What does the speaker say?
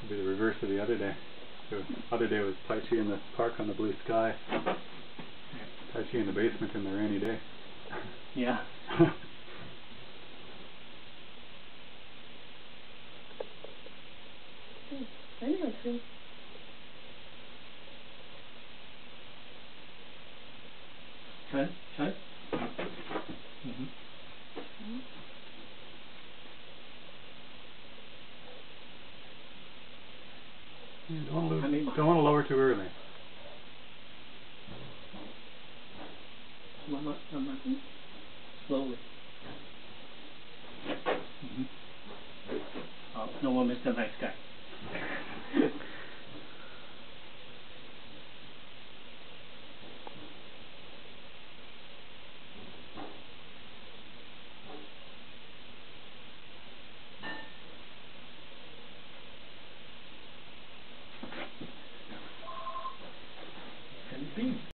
It'll be the reverse of the other day. The other day was Tai Chi in the park on the blue sky. Tai Chi in the basement in the rainy day. Yeah. Anyway, Chai? Chai? You don't want to lower too early. Mama. Slowly. Oh, no more Mr. Nice Guy. Can it be?